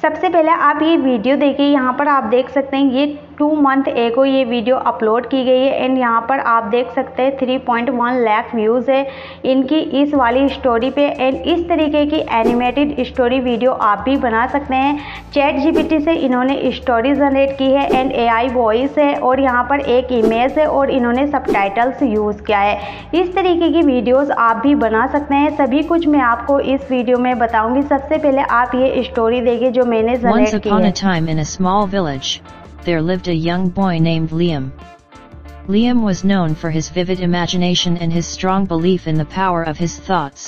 सबसे पहले आप ये वीडियो देखिए। यहाँ पर आप देख सकते हैं ये 2 मंथ एगो ये वीडियो अपलोड की गई है एंड यहाँ पर आप देख सकते हैं 3.1 लाख व्यूज़ है इनकी इस वाली स्टोरी पे। एंड इस तरीके की एनिमेटेड स्टोरी वीडियो आप भी बना सकते हैं। चैट जीपीटी से इन्होंने स्टोरी जनरेट की है एंड एआई वॉइस है और यहाँ पर एक इमेज है और इन्होंने सबटाइटल्स यूज़ किया है। इस तरीके की वीडियोज़ आप भी बना सकते हैं। सभी कुछ मैं आपको इस वीडियो में बताऊँगी। सबसे पहले आप ये स्टोरी देखिए जो मैंने जनरेट की है। Once upon a time in a small village, there lived a young boy named Liam. Liam was known for his vivid imagination and his strong belief in the power of his thoughts.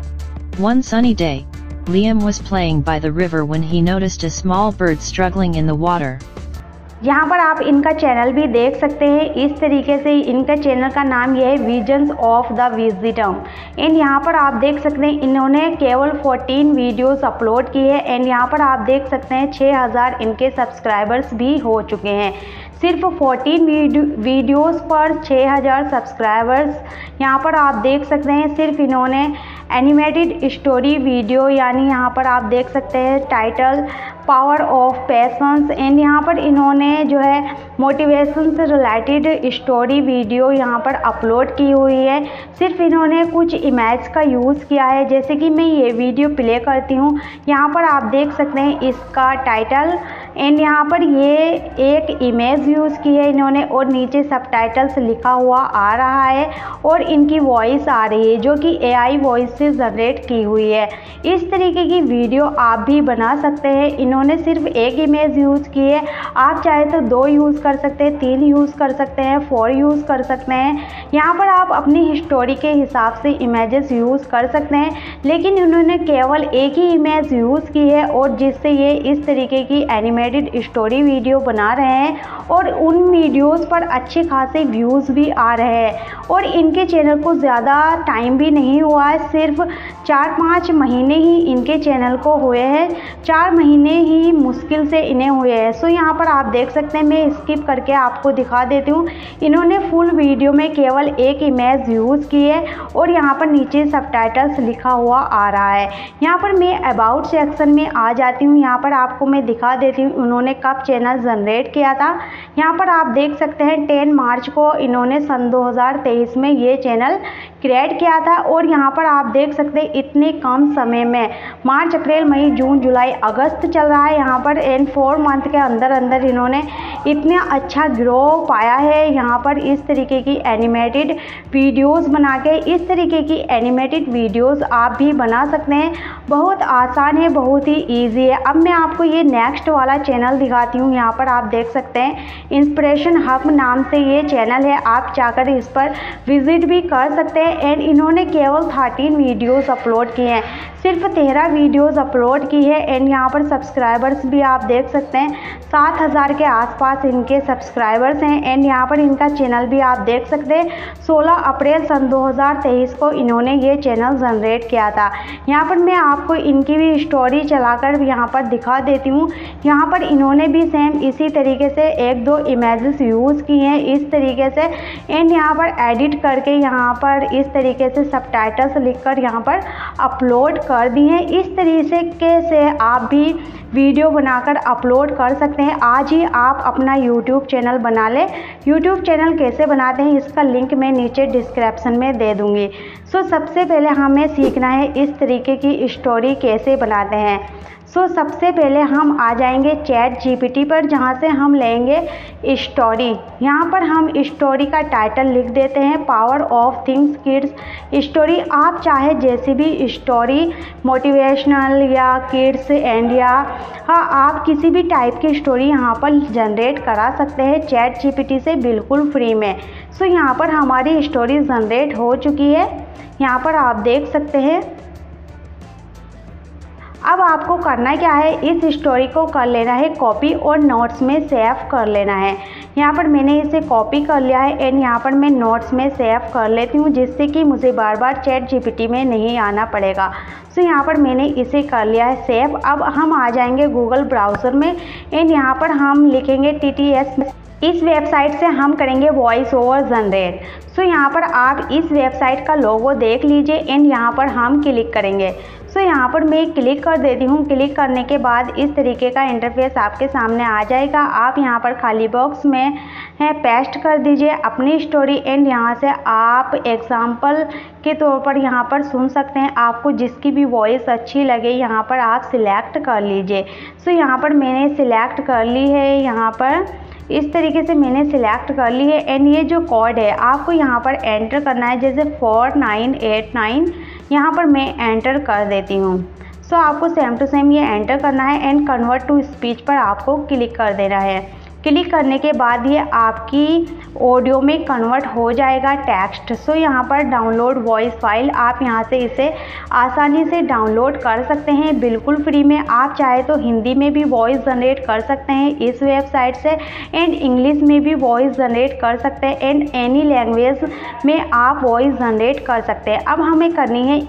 One sunny day, Liam was playing by the river when he noticed a small bird struggling in the water. यहाँ पर आप इनका channel भी देख सकते हैं। इस तरीके से इनका चैनल का नाम यह है visions of the wisdom. And यहाँ पर आप देख सकते हैं इन्होंने केवल 14 वीडियोस अपलोड की है एंड यहाँ पर आप देख सकते हैं 6000 इनके सब्सक्राइबर्स भी हो चुके हैं। सिर्फ 14 वीडियोस पर 6000 सब्सक्राइबर्स। यहाँ पर आप देख सकते हैं सिर्फ इन्होंने एनिमेटेड स्टोरी वीडियो यानी यहाँ पर आप देख सकते हैं title power of passions and यहाँ पर इन्होंने जो है मोटिवेशन से रिलेटेड स्टोरी वीडियो यहाँ पर अपलोड की हुई है। सिर्फ इन्होंने कुछ इमेज का यूज़ किया है। जैसे कि मैं ये वीडियो प्ले करती हूँ, यहाँ पर आप देख सकते हैं इसका टाइटल एंड यहाँ पर ये एक इमेज यूज़ की है इन्होंने और नीचे सबटाइटल्स लिखा हुआ आ रहा है और इनकी वॉइस आ रही है जो कि एआई वॉइस से जनरेट की हुई है। इस तरीके की वीडियो आप भी बना सकते हैं। इन्होंने सिर्फ एक इमेज यूज़ की है। आप चाहे तो 2 यूज़ कर सकते हैं, 3 यूज़ कर सकते हैं, 4 यूज़ कर सकते हैं। यहाँ पर आप अपनी स्टोरी के हिसाब से इमेजेस यूज़ कर सकते हैं, लेकिन इन्होंने केवल एक ही इमेज यूज़ की है और जिससे ये इस तरीके की एनिमेटेड स्टोरी वीडियो बना रहे हैं और उन वीडियोस पर अच्छे खासे व्यूज़ भी आ रहे हैं। और इनके चैनल को ज़्यादा टाइम भी नहीं हुआ है, सिर्फ 4-5 महीने ही इनके चैनल को हुए हैं। 4 महीने ही मुश्किल से इन्हें हुए हैं। सो यहाँ पर आप देख सकते हैं, मैं स्किप करके आपको दिखा देती हूँ। इन्होंने फुल वीडियो में केवल एक इमेज यूज़ की है और यहाँ पर नीचे सबटाइटल्स लिखा हुआ आ रहा है। यहाँ पर मैं अबाउट सेक्शन में आ जाती हूँ। यहाँ पर आपको मैं दिखा देती हूँ उन्होंने कब चैनल जनरेट किया था। यहाँ पर आप देख सकते हैं 10 मार्च को इन्होंने सन 2023 में ये चैनल क्रिएट किया था और यहाँ पर आप देख सकते हैं इतने कम समय में मार्च, अप्रैल, मई, जून, जुलाई, अगस्त चल रहा है यहाँ पर एंड 4 मंथ के अंदर अंदर इन्होंने इतना अच्छा ग्रो पाया है। यहाँ पर इस तरीके की एनिमेटेड वीडियोस बना के इस तरीके की एनिमेटेड वीडियोस आप भी बना सकते हैं। बहुत आसान है, बहुत ही ईजी है। अब मैं आपको ये नेक्स्ट वाला चैनल दिखाती हूँ। यहाँ पर आप देख सकते हैं इंस्पिरेशन हब नाम से ये चैनल है। आप जाकर इस पर विजिट भी कर सकते हैं एंड इन्होंने केवल 13 वीडियोस अपलोड किए हैं, सिर्फ 13 वीडियोस अपलोड की है एंड यहाँ पर सब्सक्राइबर्स भी आप देख सकते हैं 7000 के आसपास इनके सब्सक्राइबर्स हैं एंड यहाँ पर इनका चैनल भी आप देख सकते हैं 16 अप्रैल सन 2023 को इन्होंने ये चैनल जनरेट किया था। यहाँ पर मैं आपको इनकी भी स्टोरी चलाकर यहाँ पर दिखा देती हूँ। यहाँ पर इन्होंने भी सेम इसी तरीके से 1-2 इमेजेस यूज़ की हैं इस तरीके से एंड यहाँ पर एडिट करके यहाँ पर इस तरीके से सबटाइटल्स लिखकर यहाँ पर अपलोड कर दी हैं। इस तरीके से आप भी वीडियो बनाकर अपलोड कर सकते हैं। आज ही आप अपना यूट्यूब चैनल बना लें। यूट्यूब चैनल कैसे बनाते हैं इसका लिंक मैं नीचे डिस्क्रिप्शन में दे दूँगी। सो सबसे पहले हमें सीखना है इस तरीके की स्टोरी कैसे बनाते हैं। सो सबसे पहले हम आ जाएंगे चैट जीपीटी पर, जहाँ से हम लेंगे स्टोरी। यहाँ पर हम स्टोरी का टाइटल लिख देते हैं power of things kids story. आप चाहे जैसी भी स्टोरी मोटिवेशनल या किड्स एंड या आप किसी भी टाइप की स्टोरी यहाँ पर जनरेट करा सकते हैं चैट जीपीटी से बिल्कुल फ्री में। सो यहाँ पर हमारी स्टोरी जनरेट हो चुकी है, यहाँ पर आप देख सकते हैं। अब आपको करना क्या है, इस स्टोरी को कर लेना है कॉपी और नोट्स में सेव कर लेना है। यहाँ पर मैंने इसे कॉपी कर लिया है एंड यहाँ पर मैं नोट्स में सेव कर लेती हूँ जिससे कि मुझे बार बार चैट जीपीटी में नहीं आना पड़ेगा। सो यहाँ पर मैंने इसे कर लिया है सेव। अब हम आ जाएंगे गूगल ब्राउज़र में एंड यहाँ पर हम लिखेंगे TTS। इस वेबसाइट से हम करेंगे वॉइस ओवर जनरेट। सो यहाँ पर आप इस वेबसाइट का लोगो देख लीजिए एंड यहाँ पर हम क्लिक करेंगे। सो यहाँ पर मैं क्लिक कर देती हूँ। क्लिक करने के बाद इस तरीके का इंटरफेस आपके सामने आ जाएगा। आप यहाँ पर खाली बॉक्स में पेस्ट कर दीजिए अपनी स्टोरी एंड यहाँ से आप एग्जाम्पल के तौर पर यहाँ पर सुन सकते हैं। आपको जिसकी भी वॉइस अच्छी लगे यहाँ पर आप सिलेक्ट कर लीजिए। सो यहाँ पर मैंने सिलेक्ट कर ली है, यहाँ पर इस तरीके से मैंने सिलेक्ट कर ली है एंड ये जो कोड है आपको यहाँ पर एंटर करना है, जैसे 4989 यहाँ पर मैं एंटर कर देती हूँ। सो आपको सेम टू सेम ये एंटर करना है एंड कन्वर्ट टू स्पीच पर आपको क्लिक कर देना है। क्लिक करने के बाद ये आपकी ऑडियो में कन्वर्ट हो जाएगा टेक्स्ट। सो यहाँ पर डाउनलोड वॉइस फाइल, आप यहाँ से इसे आसानी से डाउनलोड कर सकते हैं बिल्कुल फ्री में। आप चाहे तो हिंदी में भी वॉइस जनरेट कर सकते हैं इस वेबसाइट से एंड इंग्लिश में भी वॉइस जनरेट कर सकते हैं एंड एनी लैंग्वेज में आप वॉइस जनरेट कर सकते हैं। अब हमें करनी है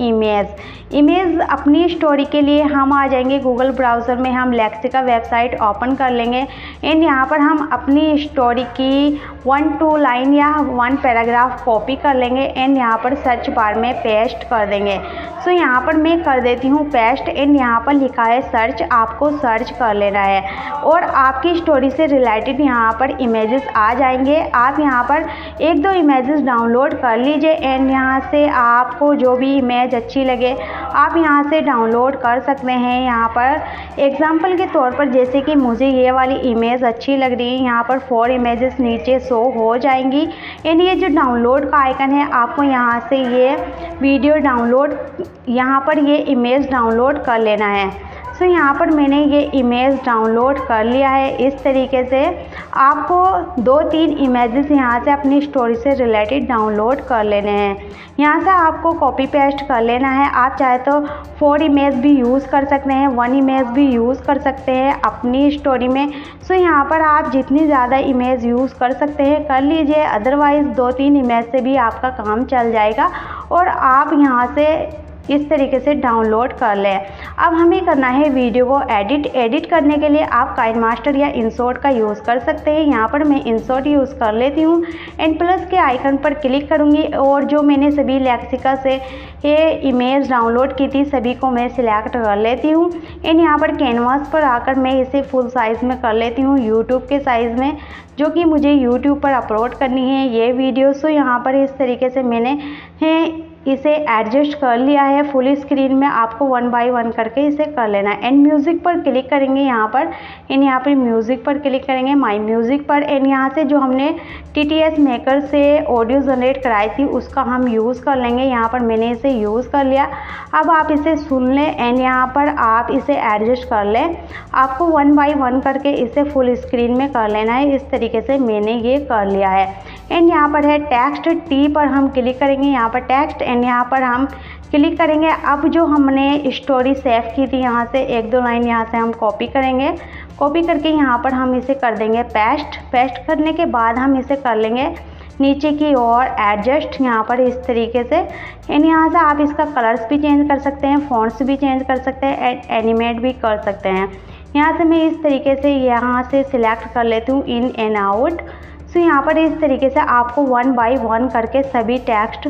इमेज अपनी स्टोरी के लिए हम आ जाएंगे गूगल ब्राउज़र में, हम लेक्सिका वेबसाइट ओपन कर लेंगे एंड यहाँ पर हम अपनी स्टोरी की 1-2 लाइन या 1 पैराग्राफ कॉपी कर लेंगे एंड यहाँ पर सर्च बार में पेस्ट कर देंगे। सो यहाँ पर मैं कर देती हूँ पेस्ट एंड यहाँ पर लिखा है सर्च, आपको सर्च कर लेना है और आपकी स्टोरी से रिलेटेड यहाँ पर इमेजेस आ जाएंगे। आप यहाँ पर 1-2 इमेजेस डाउनलोड कर लीजिए एंड यहाँ से आपको जो भी इमेज अच्छी लगे आप यहाँ से डाउनलोड कर सकते हैं। यहाँ पर एग्जाम्पल के तौर पर जैसे कि मुझे ये वाली इमेज अच्छी लग रही है, यहाँ पर 4 इमेजेस नीचे शो हो जाएंगी एंड ये जो डाउनलोड का आइकन है आपको यहाँ से ये वीडियो डाउनलोड, यहाँ पर ये इमेज डाउनलोड कर लेना है। सो यहाँ पर मैंने ये इमेज डाउनलोड कर लिया है। इस तरीके से आपको 2-3 इमेजेस यहाँ से अपनी स्टोरी से रिलेटेड डाउनलोड कर लेने हैं। यहाँ से आपको कॉपी पेस्ट कर लेना है। आप चाहे तो 4 इमेज भी यूज़ कर सकते हैं, 1 इमेज भी यूज़ कर सकते हैं अपनी स्टोरी में। सो यहाँ पर आप जितनी ज़्यादा इमेज यूज़ कर सकते हैं कर लीजिए, अदरवाइज़ 2-3 इमेज से भी आपका काम चल जाएगा और आप यहाँ से इस तरीके से डाउनलोड कर लें। अब हमें करना है वीडियो को एडिट करने के लिए आप काइनमास्टर या इंसर्ट का यूज़ कर सकते हैं। यहाँ पर मैं इंसर्ट यूज़ कर लेती हूँ एंड प्लस के आइकन पर क्लिक करूँगी और जो मैंने सभी लेक्सिका से ये इमेज डाउनलोड की थी सभी को मैं सिलेक्ट कर लेती हूँ एंड यहाँ पर कैनवास पर आकर मैं इसे फुल साइज़ में कर लेती हूँ, यूट्यूब के साइज़ में, जो कि मुझे यूट्यूब पर अपलोड करनी है ये वीडियो। सो यहाँ पर इस तरीके से मैंने इसे एडजस्ट कर लिया है फुल स्क्रीन में। आपको 1 बाय 1 करके इसे कर लेना है एंड म्यूज़िक पर क्लिक करेंगे यहाँ पर एंड यहाँ पर म्यूज़िक पर क्लिक करेंगे, माई म्यूज़िक पर एंड यहाँ से जो हमने TTS मेकर से ऑडियो जनरेट कराई थी उसका हम यूज़ कर लेंगे। यहाँ पर मैंने इसे यूज़ कर लिया। अब आप इसे सुन लें एंड यहाँ पर आप इसे एडजस्ट कर लें। आपको 1 बाय 1 करके इसे फुल स्क्रीन में कर लेना है। इस तरीके से मैंने ये कर लिया है एंड यहाँ पर है टेक्स्ट, टी पर हम क्लिक करेंगे, यहाँ पर टेक्स्ट एंड यहाँ पर हम क्लिक करेंगे। अब जो हमने स्टोरी सेव की थी यहाँ से 1-2 लाइन यहाँ से हम कॉपी करेंगे, कॉपी करके यहाँ पर हम इसे कर देंगे पेस्ट करने के बाद हम इसे कर लेंगे नीचे की ओर एडजस्ट यहाँ पर इस तरीके से एंड यहाँ से आप इसका कलर्स भी चेंज कर सकते हैं, फॉन्ट्स भी चेंज कर सकते हैं एंड एनिमेट भी कर सकते हैं। यहाँ से मैं इस तरीके से यहाँ से सिलेक्ट कर लेती हूँ इन एंड आउट। सो यहाँ पर इस तरीके से आपको 1 बाय 1 करके सभी टेक्स्ट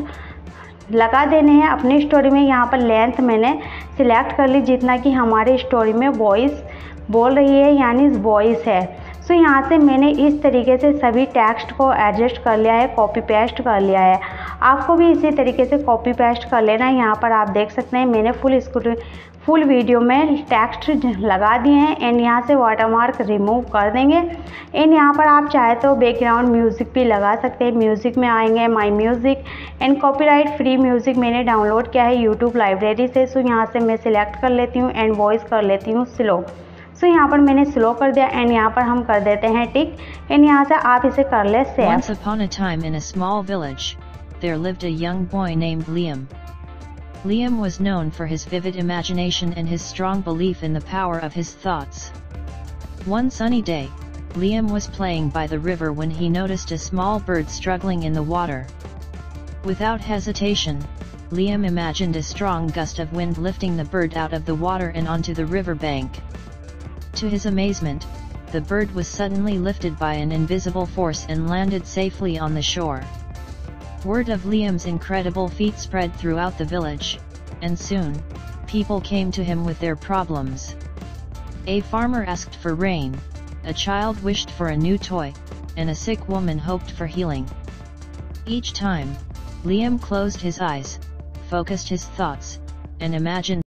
लगा देने हैं अपनी स्टोरी में। यहाँ पर लेंथ मैंने सिलेक्ट कर ली जितना कि हमारी स्टोरी में वॉइस बोल रही है यानी वॉइस है। सो यहाँ से मैंने इस तरीके से सभी टेक्स्ट को एडजस्ट कर लिया है, कॉपी पेस्ट कर लिया है। आपको भी इसी तरीके से कॉपी पेस्ट कर लेना है। यहाँ पर आप देख सकते हैं मैंने फुल वीडियो में टेक्स्ट लगा दिए हैं एंड यहाँ से वाटरमार्क रिमूव कर देंगे एंड यहाँ पर आप चाहे तो बैकग्राउंड म्यूज़िक भी लगा सकते हैं। म्यूज़िक में आएंगे my music and copyright free music मैंने डाउनलोड किया है यूट्यूब लाइब्रेरी से। सो यहाँ से मैं सिलेक्ट कर लेती हूँ एंड वॉइस कर लेती हूँ स्लो। सो यहाँ पर मैंने स्लो कर दिया एंड यहाँ पर हम कर देते हैं टिक एंड यहाँ से आप इसे कर ले save. Once upon a time in a small village, there lived a young boy named Liam. Liam was known for his vivid imagination and his strong belief in the power of his thoughts. One sunny day, Liam was playing by the river when he noticed a small bird struggling in the water. Without hesitation, Liam imagined a strong gust of wind lifting the bird out of the water and onto the river bank. To his amazement, the bird was suddenly lifted by an invisible force and landed safely on the shore. Word of Liam's incredible feat spread throughout the village, and soon, people came to him with their problems. A farmer asked for rain, a child wished for a new toy, and a sick woman hoped for healing. Each time, Liam closed his eyes, focused his thoughts, and imagined